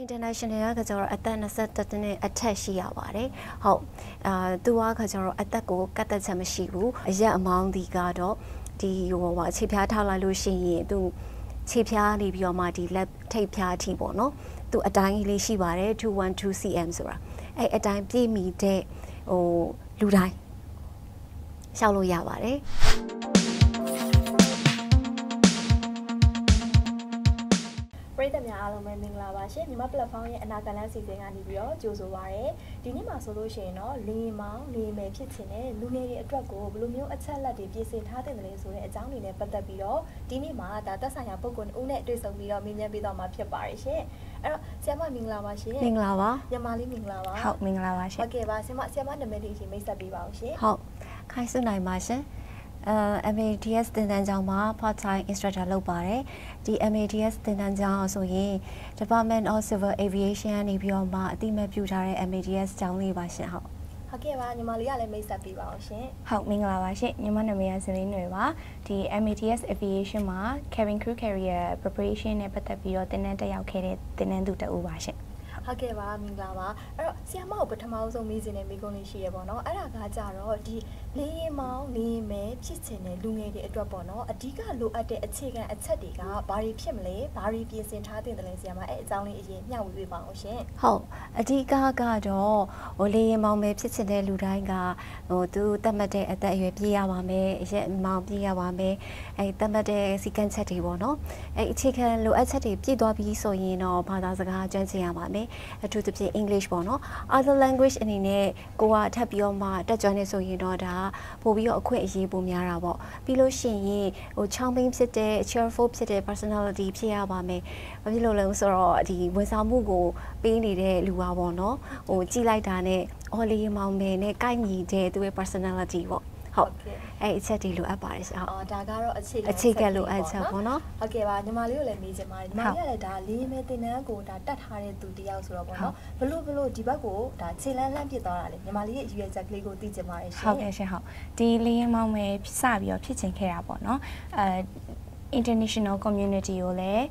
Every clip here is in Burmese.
international ကကျတော့အသက်21နှစ်အထက်ရှိရပါတယ်ဟုတ်သူကကျတော့အသက်ကိုကတ်သက်ချက်မရှိဘူးအရက်အမောင်းဒီကတော့ဒီခြေဖျားထောက်လိုက်လို့ရှိရင်သူခြေဖျားနေပြီးတော့မှဒီလက်ထိပ်ဖျားအထိပေါ့နော်သူအတိုင်းလေးရှိပါတယ်212 cm ဆိုတာအဲ့အတိုင်းပြည့်မီတဲ့လူတိုင်းရှောက်လို့ရပါတယ်ပရိသတ်များအားလုံးပဲမင်္ဂလာပါရှင်မြန်မာ platform ရဲ့အနာဂတ်လမ်းစီစဉ်ကနေပြီးတော့ကြိုဆိုပါရစေဒီနေ့မှာဆိုလို့ရှိရင်တော့လေမောင်လေမယ်ဖြစ်ချင်တဲ့လူငယ်တွေအတွက်ကိုဘယ်လိုမျိုးအချက်လက်တွေပြင်ဆင်ထားတဲ့လဲဆိုတဲ့အကြောင်းတွေနဲ့ပတ်သက်ပြီးတော့ဒီနေ့မှာဒါသက်ဆိုင်ရာပုဂ္ဂိုလ်ဦးနဲ့တွေ့ဆုံပြီးတော့မေးမြန်းပေးတော့မှာဖြစ်ပါတယ်ရှင်အဲ့တော့ဆရာမမင်္ဂလာပါရှင်မင်္ဂလာပါမြန်မာလေးမင်္ဂလာပါဟုတ်မင်္ဂလာပါရှင်ဟုတ်ကဲ့ပါဆရာမနာမည်လေးရှင်မိတ်ဆက်ပေးပါဦးရှင်ဟုတ်ခိုင်စွနိုင်ပါရှင်MADS သင်တန်းကျောင်းမှာ part time instructor လုပ်ပါတယ်ဒီ MADS သင်တန်းကျောင်းဆိုရင် Department of Civil Aviation နေပြီးတော့မှအတိအမဲ့ပြုထားတဲ့ MADS ကျောင်းလေးပါရှင်ဟုတ်ကဲ့ပါညီမလေးကလည်းမိတ်ဆက်ပေးပါအောင်ရှင်ဟုတ်မင်္ဂလာပါရှင်ညီမနာမည်ကဇလင်းနွယ်ပါဒီ MADS Aviation မှာ cabin crew carrier preparation နဲ့ပတ်သက်ပြီးတော့သင်တန်းတက်ရောက်ခဲ့တဲ့သင်တန်းသူတဦးပါရှင်ဟုတ်ကဲ့ပါမင်္ဂလာပါအဲ့တော့ဆီယမကိုပထမဆုံးမေးစင်တဲ့မိကုန်းလေးရှိရပေါ့နော်အဲ့ဒါကကြတော့ဒီလေရင်မောင်းလေမဲဖြစ်ချင်တဲ့လူငယ်တွေအတွက်ပေါ့နော်အဓိကလိုအပ်တဲ့အခြေခံအချက်တွေကဘာတွေဖြစ်မလဲဘာတွေပြင်ဆင်ထားတဲ့လဲဆီယမအဲ့အကြောင်းလေးအရင်မျှဝေပေးပါအောင်ရှင်ဟုတ်အဓိကကတော့လေရင်မောင်းမဲဖြစ်ချင်တဲ့လူတိုင်းကသူသတ်မှတ်တဲ့အသက်အရွယ်ပြည့်ရပါမယ်ရက်မောင်းပြည့်ရပါမယ်အဲ့သတ်မှတ်တဲ့စီကံချက်တွေပေါ့နော်အဲ့အခြေခံလိုအပ်ချက်တွေပြည့်သွားပြီဆိုရင်တော့ဘာသာစကားကျွမ်းကျင်ရပါမယ်အထူးသဖြင့် English ပေါ့နော် other language အနေနဲ့ကိုကထပ်ပြီးတော့မှတက်ကြွနေဆိုရင်တော့ဒါပို့ပြီးတော့အခွင့်အရေးပိုများတာပေါ့ပြီးလို့ရှိရင်ချောင်းပင်းဖြစ်တဲ့ cheerful ဖြစ်တဲ့ personality ဖြစ်ရပါမယ်ဘာဖြစ်လို့လဲဆိုတော့ဒီဝန်ဆောင်မှုကိုပေးနေတဲ့လူပါပေါ့နော်ကြည့်လိုက်တာနဲ့အော်လေးမောင်မယ်နဲ့ကိုက်ညီတဲ့သူရဲ့ personality ပေါ့ဟုတ်အဲ့အချက်တွေလိုအပ်ပါတယ်ရှင်ဟုတ်ဒါကတော့အခြေခံလိုအပ်ချက်ပေါ့နော်ဟုတ်ကဲ့ပါညီမလေးကိုလည်းမေးချင်ပါတယ်ညီမလေးကလည်းဒါလေးမဲတင်နန်းကိုဒါတတ်ထားတဲ့သူတယောက်ဆိုတော့ပေါ့နော်ဘလို့ဒီဘက်ကိုဒါခြေလန်းလန့်ပြစ်သွားတာလေညီမလေးရဲ့ရွေးချက်ကလေးကိုသိချင်ပါတယ်ရှင်ဟုတ်ကဲ့ရှင်ဟုတ်ဒီလေးရင်မောင်မဲစပြီးတော့ဖြစ်ချင်ခဲ့တာပေါ့နော်international community ကိုလည်း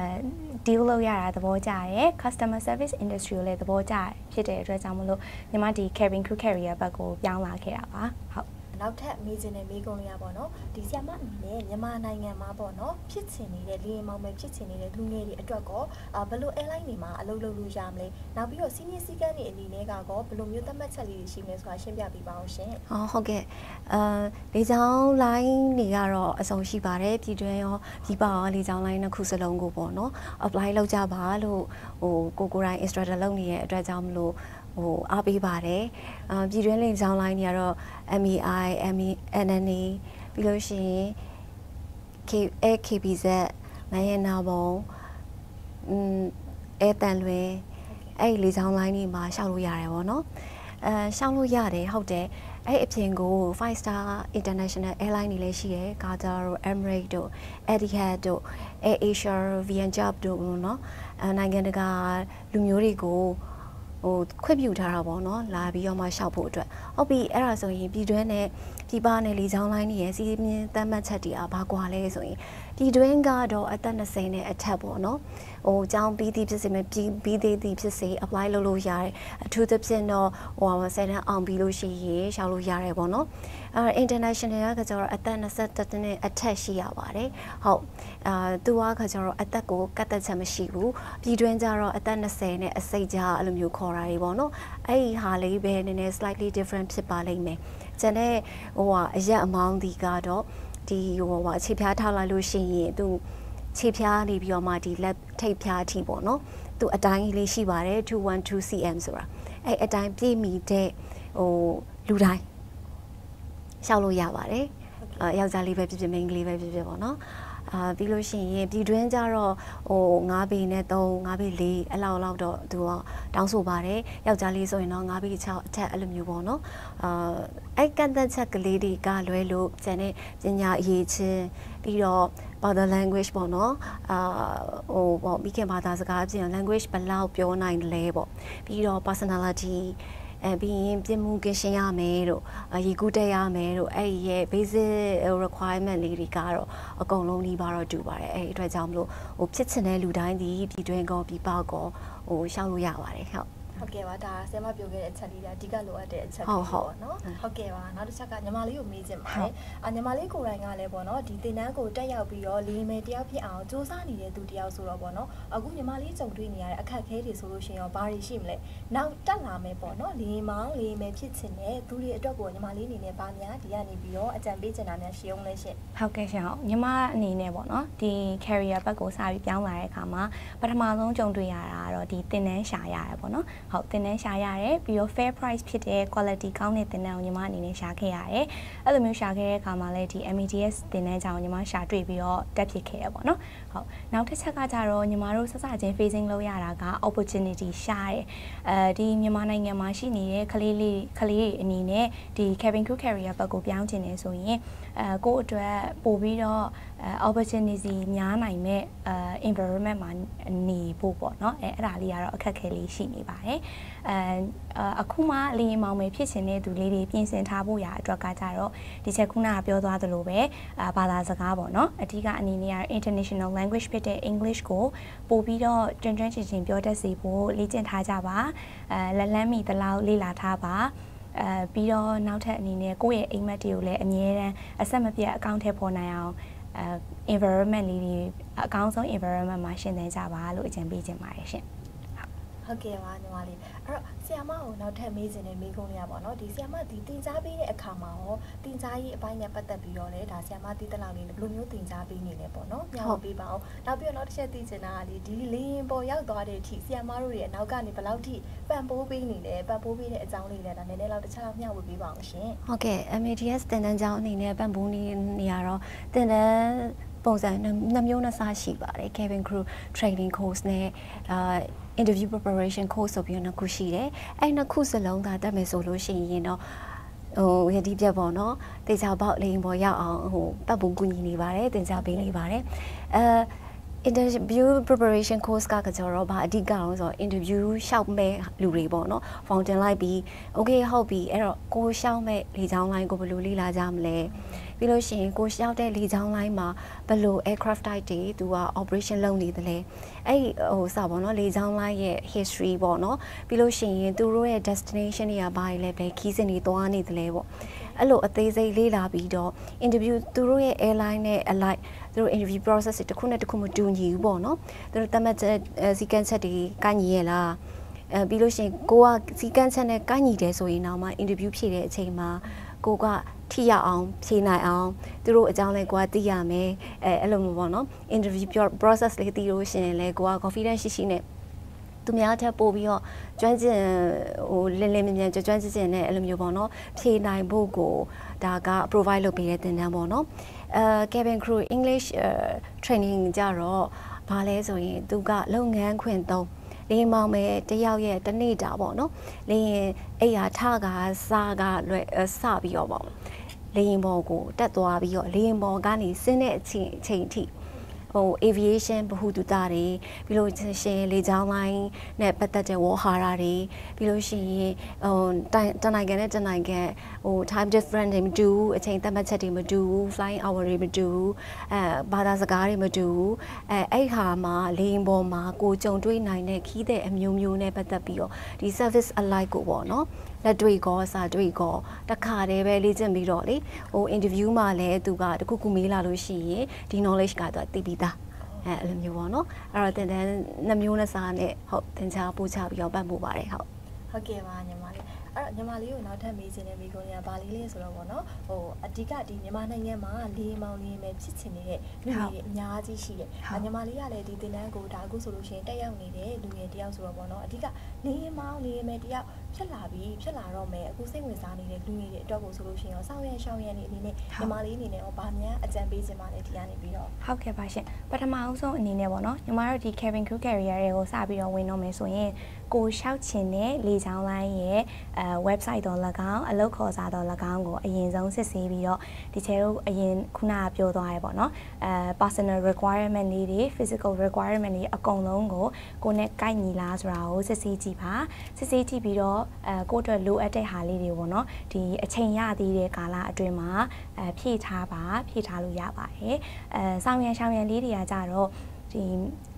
deal လုပ်ရတာသဘောကျတယ် customer service industry ကိုလည်းသဘောကျဖြစ်တဲ့အတွက်ကြောင့်မလို့ညီမဒီ cabin crew carrier ဘက်ကိုပြောင်းလာခဲ့တာပါဟုတ်နောက်ထပ်မေးချင်တဲ့မေးခွန်းလေးပေါ့နော်ဒီဆရာမအနေနဲ့မြန်မာနိုင်ငံမှာပေါ့နော်ဖြစ်ချင်နေတဲ့လေရင်မောင်မဲဖြစ်ချင်နေတဲ့လူငယ်တွေအတွက်ကောဘယ်လို airline တွေမှာအလုပ်လုပ်လို့ရမလဲနောက်ပြီးတော့စီးနီးစည်းကမ်းတွေအနေနဲ့ကောဘယ်လိုမျိုးသတ်မှတ်ချက်လေးတွေရှိမလဲဆိုတာရှင်းပြပေးပါအောင်ရှင်ဟုတ်ကဲ့လေကြောင်း line တွေကတော့အစုံရှိပါတယ်ပြည်တွင်းရောပြည်ပရောလေကြောင်း line နှစ်ခုစလုံးကိုပေါ့နော် apply လုပ်ကြပါလို့ကိုရိုင်း instructor လုပ်နေတဲ့အတွက်ကြောင့်မလို့အားပေးပါတယ်ပြည်တွင်းလေကြောင်း line တွေကတော့ MEI NNA ပြီးလို့ရှိရင် KBZ နိုင်နာဘုံအဲတန်လွင်အဲ့လေကြောင်း line တွေမှာရှောက်လို့ရတယ်ပေါ့နော်ရှောက်လို့ရတယ်ဟုတ်တယ်အဲ့အပြင်ကို 5 star international airline တွေလည်းရှိတယ် Qatar တို့ Emirates တို့ Etihad တို့ Air Asia Vietjet တို့နော်နိုင်ငံတကာလူမျိုးတွေကိုခွင့်ပြုထားတာပေါ့နော်လာပြီးတော့မှရှောက်ဖို့အတွက်ဟုတ်ပြီအဲ့ဒါဆိုရင်ပြည်တွင်းနဲ့ပြည်ပနဲ့လေကြောင်းလိုင်းတွေရဲ့စီးမြင့်သတ်မှတ်ချက်တွေဘာကွာလဲဆိုရင်ပြည်တွင်းကတော့အသက်20နဲ့အထက်ပေါ့နော်ကျောင်းပြီးသည်ဖြစ်စေမဲ့ပြီးသေးသည်ဖြစ်စေ apply လုပ်လို့ရတယ်အထူးသဖြင့်တော့ဆယ်တန်းအောင်ပြီးလို့ရှိရင်ရှောက်လို့ရတယ်ပေါ့နော်international ကကျတော့အသက်21နဲ့အထက်ရှိရပါတယ်ဟုတ်သူကကျတော့အသက်ကိုကတ်သက်ချက်မရှိဘူးပြည်တွင်းကျတော့အသက်20နဲ့အစိတ်ကြားအဲ့လိုမျိုးခေါ်တာတွေပေါ့နော်အဲ့ဒီဟာလေးပဲနည်းနည်း slightly different ဖြစ်ပါလိမ့်မယ်ကျန်တဲ့အရက်အမောင်းဒီကတော့ဒီခြေဖျားထောက်လိုက်လို့ရှိရင်သူခြေဖျားနေပြီးတော့မှဒီလက်ထိပ်ဖျားအထိပေါ့နော်သူအတိုင်းလေးရှိပါတယ်212 cm ဆိုတာအဲ့အတိုင်းပြည့်မီတဲ့လူတိုင်းရှောက်လို့ရပါတယ်ယောက်ျားလေးပဲဖြစ်ဖြစ်မိန်းကလေးပဲဖြစ်ဖြစ်ပေါ့နော်ပြီးလို့ရှိရင်ပြည်တွင်းကျတော့9ပေနဲ့3 9ပေ4အဲ့လောက်တော့သူကတောင်းဆိုပါတယ်ယောက်ျားလေးဆိုရင်တော့9ပေ6အထက်အဲ့လိုမျိုးပေါ့နော်အဲ့ကန့်သက်ချက်ကလေးတွေကလွဲလို့ကျန်တဲ့ပညာအရေးချင်းပြီးတော့ body language ပေါ့နော်မိခင်ဘာသာစကားပြင် language ဘယ်လောက်ပြောနိုင်လဲပေါ့ပြီးတော့ personality ပြီးရင်ပြင်မှုကင်းရှင်းရမယ်တို့ရေကူးတက်ရမယ်တို့အဲ့ဒီရဲ့ basic requirement လေးတွေကတော့အကုန်လုံးနှီးပါတော့တူပါတယ်အဲ့ဒီအတွက်ကြောင့်မလို့ဖြစ်ချင်တဲ့လူတိုင်းဒီပြည်တွင်းကောပြည်ပကောဟိုရှောက်လို့ရပါတယ်ဟုတ်ဟုတ်ကဲ့ပါဒါဆရာမပြောခဲ့တဲ့အချက်လေးအဓိကလိုအပ်တဲ့အချက်လေးပေါ့နော်ဟုတ်ကဲ့ပါနောက်တစ်ချက်ကညီမလေးကိုမေးချင်ပါတယ်ညီမလေးကိုယ်တိုင်ကလည်းပေါ့နော်ဒီသင်တန်းကိုတက်ရောက်ပြီးတော့လီမယ်တယောက်ဖြစ်အောင်စူးစမ်းနေတဲ့သူတယောက်ဆိုတော့ပေါ့နော်အခုညီမလေးကြုံတွေ့နေရတဲ့အခက်အခဲတွေဆိုလို့ရှိရင်ရောဘာတွေရှိမလဲနောက်တက်လာမယ်ပေါ့နော်လီမယ်ဖြစ်ချင်တဲ့သူတွေအတွက်ကိုညီမလေးအနေနဲ့ဗာများဒီကနေပြီးတော့အကြံပေးချင်တာများရှိအောင်လဲရှင်ဟုတ်ကဲ့ရှင်ဟုတ်ညီမအနေနဲ့ပေါ့နော်ဒီ career ဘက်ကိုစပြီးပြောင်းလာတဲ့အခါမှာပထမဆုံးကြုံတွေ့ရတာကတော့ဒီသင်တန်းရှာရတယ်ပေါ့နော်ဟုတ်သင်တန်းရှာရတယ်ပြီးတော့ fair price ဖြစ်တဲ့ quality ကောင်းတဲ့သင်တန်းကိုညီမအနေနဲ့ရှာခဲ့ရတယ်အဲ့လိုမျိုးရှာခဲ့တဲ့အခါမှာလည်းဒီ MEDS သင်တန်းကြောင့်ညီမရှာတွေ့ပြီးတော့တက်ဖြစ်ခဲ့ရပေါ့နော်ဟုတ်နောက်တစ်ချက်ကကြတော့ညီမတို့စစချင်း facing လုပ်ရတာက opportunity ရှာတယ်ဒီမြန်မာနိုင်ငံမှာရှိနေတဲ့ကလေးတွေအနေနဲ့ဒီ cabin crew carrier ဘက်ကိုပြောင်းချင်နေဆိုရင်ကိုယ့်အတွက်ပို့ပြီးတော့ opportunity များနိုင်မဲ့environment မှာနေဖို့ပေါ့နော်အဲ့ဒါလေးကတော့အခက်အခဲလေးရှိနေပါတယ်အခုမှလေရင်မောင်မယ်ဖြစ်ချင်တဲ့သူလေးတွေပြင်ဆင်ထားဖို့ရအတွက်ကကြတော့ဒီချက်ခုနကပြောသွားသလိုပဲဘာသာစကားပေါ့နော်အဓိကအနေနဲ့ international language ဖြစ်တဲ့ English ကိုပို့ပြီးတော့ကျွမ်းကျွမ်းကျင်ကျင်ပြောတတ်စေဖို့လေ့ကျင့်ထားကြပါလက်လန်းမီတလောက်လေ့လာထားပါပြီးတော့နောက်ထပ်အနေနဲ့ကိုယ့်ရဲ့အိမ်မက်တွေကိုလည်းအမြဲတမ်းအဆက်မပြတ်အကောင့်ထဲပေါ်နိုင်အောင်environment လေးတွေအကောင်းဆုံး environment မှာရှင်းသင်ကြပါလို့အကြံပေးချင်ပါတယ်ရှင်ဟုတ်ကဲ့ပါညီမလေးအဲ့တော့ဆီယာမကိုနောက်ထပ်မေးချင်တဲ့မေးခွန်းလေးပါနော်ဒီဆီယာမဒီတင် जा ပေးတဲ့အခါမှာရောတင် जा ရေးအပိုင်းနဲ့ပတ်သက်ပြီးတော့လေဒါဆီယာမတီးတလောက်လေးဘယ်လိုမျိုးတင် जा ပေးနေလဲပေါ့နော်ညှောက်ပေးပါအောင်နောက်ပြီးတော့နောက်တစ်ချက်သိချင်တာကလေဒီလေရင်ပေါ်ရောက်သွားတဲ့အထိဆီယာမတို့ရဲ့အနောက်ကနေဘယ်လောက်ထိပံ့ပိုးပေးနေလဲပံ့ပိုးပေးတဲ့အကြောင်းလေးလည်းဒါနည်းနည်းလောက်တစ်ချက်လောက်မျှဝေပေးပါအောင်ရှင်ဟုတ်ကဲ့ MEDS တင်တန်းကြောင်းအနေနဲ့ပံ့ပိုးနေရတော့တင်တန်းပုံစံနှမျိုးနှစ်စားရှိပါတယ် cabin crew training course နဲ့ interview preparation course ဆိုပြီးတော့နှစ်ခုရှိတယ်အဲ့နှစ်ခုစလုံးသာတက်မယ်ဆိုလို့ရှိရင်တော့ဟိုရည်တည်ပြတ်ပေါ့နော်တေချာပေါက်လိန်ပေါ်ရောက်အောင်ဟိုပတ်ပုံကူညီနေပါတယ်တင် जा ပေးနေပါတယ်interview preparation course ကကြတော့ဗာအဓိကအောင်ဆို interview ရှောက်မဲ့လူတွေပေါ့နော် fountain လိုက်ပြီး okay ဟုတ်ပြီအဲ့တော့ကိုရှောက်မဲ့လေချောင်းလိုင်းကိုဘယ်လိုလေ့လာကြမလဲပြီးလို့ရှိရင်ကိုရှောက်တဲ့လေချောင်းလိုင်းမှာဘယ်လို aircraft type တွေသူက operation လုပ်နေတယ်လဲအဲ့ဟိုစပေါ့နော်လေချောင်းလိုင်းရဲ့ history ပေါ့နော်ပြီးလို့ရှိရင်သူတို့ရဲ့ destination တွေကဘာတွေလဲပဲခီးစဉ်တွေသွားနေတယ်လဲပေါ့အဲ့လိုအသေးစိတ်လေ့လာပြီးတော့ interview သူတို့ရဲ့ airline နဲ့ alike သူတို့ interview process တွေတစ်ခုနဲ့တစ်ခုမတူညီဘူးပေါ့နော်သူတို့တမတ်ချက်စီကန်းချက်တွေကညီရလားပြီးလို့ရှိရင်ကိုကစီကန်းချက်နဲ့ကညီတယ်ဆိုရင်တော့မှ interview ဖြေတဲ့အချိန်မှာကိုကထိရအောင်ဖြေနိုင်အောင်သူတို့အကြောင်းလဲကိုကသိရမယ်အဲ့လိုမျိုးပေါ့နော် interview process လေးသိလို့ရှိရင်လဲကိုက confidence ရှိနဲ့သူများထပ်ပို့ပြီးတော့ကျွမ်းကျင်ဟိုလင်းလင်းမြန်မြန်ကျွမ်းကျင်နဲ့အဲ့လိုမျိုးပေါ့နော်ဖြေနိုင်ဖို့ကိုဒါက provide လုပ်ပေးတဲ့သင်တန်းပေါ့နော်cabin crew English training ကြတော့ဘာလဲဆိုရင်သူကလုပ်ငန်းခွင်သုံးလေမောင်မယ်တယောက်ရဲ့တနေ့တာပေါ့နော်လေရင်အဲ့ရထကစားကလွယ်စပြီးတော့ပေါ့လေရင်ဘော်ကိုတက်သွားပြီးတော့လေရင်ဘော်ကနေဆင်းတဲ့အချိန်အထိဟို aviation ဗဟုသုတတွေပြီးလို့ရှင်လေကြောင်းလိုင်းနဲ့ပတ်သက်တဲ့ဝေါ်ဟာရတွေပြီးလို့ရှိရင်ဟိုတနိုင်ငံနဲ့တနိုင်ငံဟို time different တွေမတူဘူးအချိန်သတ်မှတ်ချက်တွေမတူဘူး flying hour တွေမတူဘူးဘာသာစကားတွေမတူဘူးအဲ့ဟာမှာလေရင်ပေါ်မှာကိုကြုံတွေ့နိုင်တဲ့ခီးတဲ့အမျိုးမျိုးနဲ့ပတ်သက်ပြီးတော့ဒီ service alike ကိုပေါ့နော်လက်တွေ့ကောစာတွေ့ကောတခါတည်းပဲလေ့ကျင့်ပြီးတော့လေဟို interview မှာလည်းသူကတခုခုမေးလာလို့ရှိရင်ဒီ knowledge ကတော့သိပြီးသားအဲ့လိုမျိုးပေါ့နော်အဲ့တော့တင်တဲ့နှမျိုးနဲ့စားနဲ့ဟုတ်တင်ချပို့ချပြီးတော့ပတ်မှုပါတယ်ဟုတ်ကဲ့ပါညီမလေးအဲ့တော့ညီမလေးကိုနောက်ထပ်မေးချင်တဲ့မိကုန်းကြီးကဘာလေးလဲဆိုတော့ပေါ့နော်ဟိုအဓိကဒီမြန်မာနိုင်ငံမှာလေမောင်လေးပဲဖြစ်ချင်နေတဲ့လူတွေအများကြီးရှိတယ်ညီမလေးကလည်းဒီတင်တန်းကိုဒါအခုဆိုလို့ရှိရင်တက်ရောက်နေတဲ့လူငယ်တယောက်ဆိုတော့ပေါ့နော်အဓိကလေမောင်လေးပဲတယောက်ဖြစ်လာတော့မယ်အခုစိတ်ဝင်စားနေတဲ့လူငယ်တွေအတွက်ကိုဆိုလို့ရှိရင်ရောစောင့်ရနေအနေနဲ့ညီမလေးအနေနဲ့ရောဗာများအကြံပေးချင်ပါလေဒီကနေပြီးတော့ဟုတ်ကဲ့ပါရှင်ပထမအောင်ဆုံးအနေနဲ့ပေါ့နော်ညီမတို့ဒီ cabin crew carrier တွေကိုစပြီးတော့ဝင်တော့မယ်ဆိုရင်ကိုရှောက်ချင်တဲ့လေချောင်းလိုင်းရဲ့website တော့၎င်းအလုပ်ခေါ်စာတော့၎င်းကိုအရင်ဆုံးစစ်ဆေးပြီးတော့ဒီချဲတို့အရင်ခုနကပြောသွားရဲပေါ့နော်personal requirement လေးတွေ physical requirement တွေအကုန်လုံးကိုနဲ့ကိုက်ညီလားဆိုတာကိုစစ်ဆေးကြည့်ပါစစ်ဆေးကြည့်ပြီးတော့ကိုယ့်အတွက်လိုအပ်တဲ့ဟာလေးတွေပေါ့နော်ဒီအချိန်ရသေးတဲ့ကာလအတွင်းမှာဖြည့်ထားလို့ရပါတယ်ဆောင်ရန်လေးတွေကကြတော့ဒီ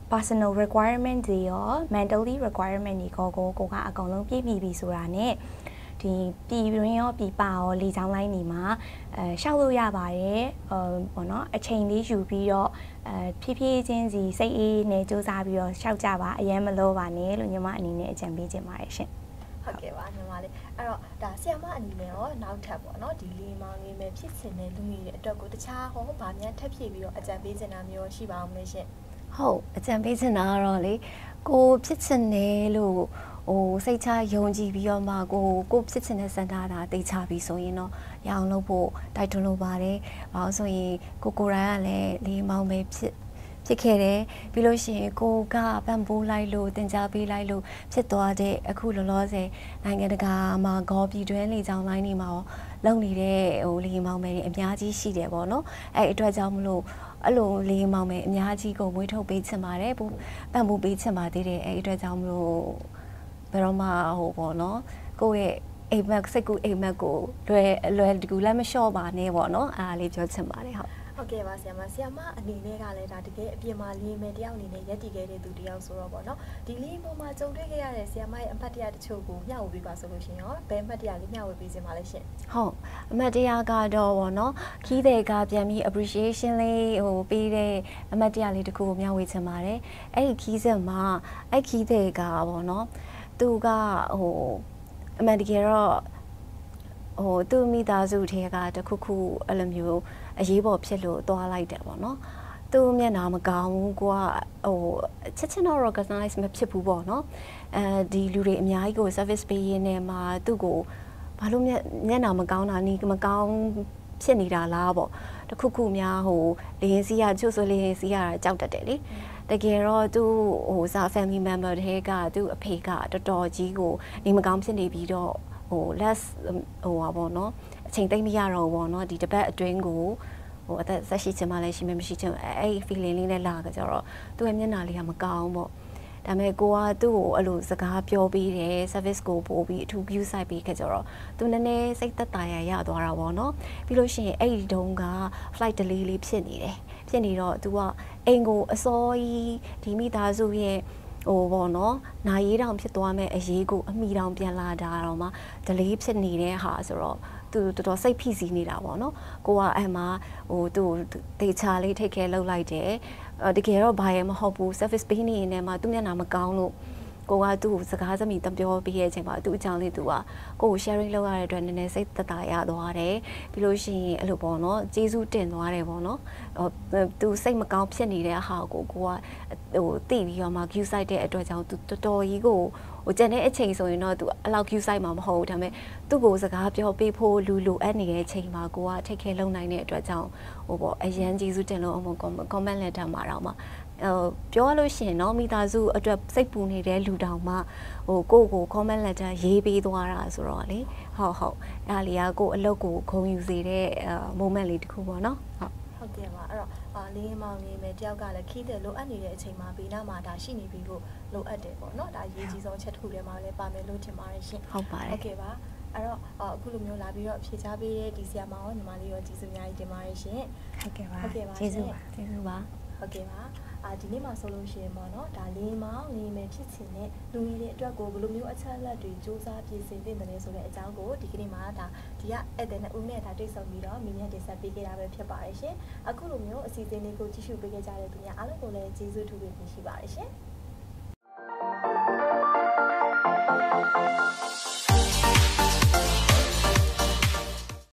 personal requirement တွေရော mentally requirement တွေကိုကအကုန်လုံးပြည့်မီပြီဆိုတာနဲ့ဒီပြည်တွင်းရောပြည်ပရောလေကြောင်းလိုင်းတွေမှာရှောက်လို့ရပါတယ်ပေါ့နော်အချိန်လေးယူပြီးတော့ဖြည်းဖြည်းချင်းစီစိတ်အေးနဲ့စူးစမ်းပြီးတော့ရှောက်ကြပါအရင်မလို့ပါနဲ့လို့ညီမအနေနဲ့အကြံပေးချင်ပါတယ်ရှင်ဟုတ်ကဲ့ပါညီမလေးအဲ့တော့ဒါဆီယမအနေနဲ့ရောနောက်ထပ်ပေါ့နော်ဒီလေးမောင်လေးမဲ့ဖြစ်ချင်တဲ့လူငယ်တွေအတွက်ကိုတခြားဟောဗာများထပ်ဖြည့်ပြီးတော့အကြံပေးချင်တာမျိုးရှိပါအောင်မလဲရှင်ဟုတ်အကြံပေးချင်တာကတော့လေကိုဖြစ်ချင်တယ်လို့စိတ်ချယုံကြည်ပြီးတော့မှကိုဖြစ်ချင်တဲ့စံထားတာသိချပြီးဆိုရင်တော့ရအောင်လုပ်ဖို့တိုက်တွန်းလိုပါတယ်။ဘာလို့ဆိုရင်ကိုရိုင်းကလည်းလေးမောင်ပဲဖြစ်ခဲ့တယ်ပြီးလို့ရှိရင်ကိုကပံ့ပိုးလိုက်လို့တင် जा ပေးလိုက်လို့ဖြစ်သွားတဲ့အခုလောလောဆယ်နိုင်ငံတကာမှာဂေါ်ပြည်တွင်းလေကြောင်းလိုင်းတွေမှာလုံနေတဲ့လေးမောင်ပဲအများကြီးရှိတယ်ပေါ့နော်။အဲ့အတွက်ကြောင့်မလို့အဲ့လိုလေးမောင်ပဲအများကြီးကိုမွေးထုတ်ပေးချင်ပါတယ်ပံ့ပိုးပေးချင်ပါသေးတယ်အဲ့အတွက်ကြောင့်မလို့ဘယ်တော့မှပေါ့နော်ကိုယ့်ရဲ့အိမ်မက်စိတ်ကူအိမ်မက်ကိုလွယ်တူလည်းမလျှော့ပါနဲ့ပေါ့နော်အားလေးပြောချင်ပါတယ်ဟုတ်ကဲ့ပါဆီယမအနေနဲ့ကလည်းဒါတကယ်အပြင်မှာလေးမယ်တယောက်အနေနဲ့ရက်တည်ခဲ့တဲ့သူတယောက်ဆိုတော့ပေါ့နော်ဒီလေးပေါ်မှာကြုံတွေ့ခဲ့ရတဲ့ဆီယမရဲ့အမှတ်တရတချို့ကိုမျှဝေပေးပါဆိုလို့ရှင်ရောဘယ်အမှတ်တရလေးမျှဝေပေးခြင်းပါလဲရှင်ဟုတ်အမှတ်တရကတော့ပေါ့နော်ခီးတဲ့ကပြန်ပြီး appreciation လေးပေးတဲ့အမှတ်တရလေးတစ်ခုကိုမျှဝေချင်ပါတယ်အဲ့ဒီခီးစက်မှာအဲ့ခီးတဲ့ကပေါ့နော်သူကအမှန်တကယ်တော့သူမိသားစုထဲကတခုခုအဲ့လိုမျိုးအရေးပေါ်ဖြစ်လို့သွားလိုက်တယ်ပေါ့နော်သူမျက်နှာမကောင်းဘူးကိုကချက်ချင်းတော့ recognize မဖြစ်ဘူးပေါ့နော်ဒီလူတွေအများကြီးကို service ပေးရင်းနဲ့မှသူ့ကိုဘာလို့မျက်နှာမကောင်းတာနီးမကောင်းဖြစ်နေတာလားပေါ့တခုခုများလေရင်စီးရချို့ဆိုလေရင်စီးရတာကြောက်တတ်တယ်လေတကယ်တော့သူစာ family member တွေကသူ့အဖေကတော်တော်ကြီးကိုနေမကောင်းဖြစ်နေပြီးတော့less ပါပေါ့နော်အချိန်သိမ့်မရတော့ဘူးပေါ့နော်ဒီတစ်ပတ်အတွင်းကိုအသက်ဆက်ရှိချင်မှလည်းရှိမယ်မရှိချင်အဲ့ feeling လေးနဲ့လာကြတော့သူ့ရဲ့မျက်နှာလေးကမကောင်းပေါ့ဒါပေမဲ့ကိုကသူ့ကိုအဲ့လိုစကားပြောပြီးတယ် service ကိုပို့ပြီးအထူး view site ပြီးခဲ့ကြတော့သူနည်းနည်းစိတ်သက်သာရသွားတာပေါ့နော်ပြီးလို့ရှိရင်အဲ့ဒီတုန်းက flight delay လေးဖြစ်နေတယ်ဖြစ်နေတော့သူကအိမ်ကိုအစောကြီးဒီမိသားစုရဲ့ပေါ့နော်နာရီတောင်ဖြစ်သွားမဲ့အရေးကိုအမိတောင်ပြန်လာတာတော့မှ delay ဖြစ်နေတဲ့ဟာဆိုတော့သူတော်တော်စိတ်ဖိစီးနေတာပေါ့နော်ကိုကအဲ့မှာသူဒေချာလေးထိတ်ခဲလှုပ်လိုက်တယ်တကယ်တော့ဘာရမဟုတ်ဘူး service ပေးနေနေမှာသူမျက်နှာမကောင်းလို့ကိုကသူ့ကိုစကားစမိတပြောပေးရဲ့အချိန်မှာသူ့အကြောင်းလေးသူကကိုကို sharing လုပ်ရတဲ့အတွက်နည်းနည်းစိတ်သက်သာရသွားတယ်ပြီးလို့ရှိရင်အဲ့လိုပေါ့နော်ကျေးဇူးတင်သွားတယ်ပေါ့နော်သူစိတ်မကောင်းဖြစ်နေတဲ့ဟာကိုကသိပြီးတော့မှ view site တဲ့အတွက်ကြောင့်သူတော်တော်ကြီးကိုကျန်တဲ့အချိန်ဆိုရင်တော့သူအလောက် view site မှာမဟုတ်ဘူးဒါပေမဲ့သူ့ကိုစကားပြောပေးဖို့လိုအပ်နေတဲ့အချိန်မှာကိုကထိတ်ခဲလုံနိုင်တဲ့အတွက်ကြောင့်ပေါ့အရန်ကျေးဇူးတင်လို့အမ comment letter မှာတော့မှပြောလို့ရှိရင်เนาะမိသားစုအတွက်စိတ်ပူနေတဲ့လူတောင်မှကို comment letter ရေးပေးသွားတာဆိုတော့လေဟုတ်အဲ့လေးကကိုအလုပ်ကိုဂုဏ်ယူစေတဲ့ moment လေးတစ်ခုပေါ့เนาะဟုတ်ကဲ့ပါအဲ့တော့လေးမောင်လေးမယ်တယောက်ကလည်းခီးတယ်လိုအပ်နေတဲ့အချိန်မှာဘေးနားမှာဒါရှိနေပြီလို့လိုအပ်တယ်ပေါ့เนาะဒါအရေးကြီးဆုံးအချက်တစ်ခုထဲမှာလည်းပါမယ်လို့ထင်ပါတယ်ရှင်ဟုတ်ပါတယ်ဟုတ်ကဲ့ပါအဲ့တော့အခုလိုမျိုးလာပြီးတော့ဖြေချပေးတဲ့ဒီဆရာမရောညီမလေးရောကျေးဇူးအများကြီးတင်ပါတယ်ရှင်ဟုတ်ကဲ့ပါကျေးဇူးပါဟုတ်ကဲ့ပါဒီနေ့မှာဆိုလို့ရှိရင်ပေါ့နော်ဒါလေးမောင်လေးမယ်ဖြစ်ချင်တဲ့လူငယ်တွေအတွက်ကိုဘယ်လိုမျိုးအချက်အလက်တွေစူးစမ်းပြင်ဆင်သင့်တယ်ဆိုတဲ့အကြောင်းကိုဒီကနေ့မှာဒီကဧည့်သည်နဲ့ဦးနဲ့တွေ့ဆုံပြီးတော့မြင်မြန်တင်ဆက်ပေးခဲ့တာပဲဖြစ်ပါတယ်ရှင်အခုလိုမျိုးအစီအစဉ်လေးကိုကြည့်ရှုပေးခဲ့ကြတဲ့သူများအားလုံးကိုလည်းကျေးဇူးထူးတင်ရှိပါတယ်ရှင်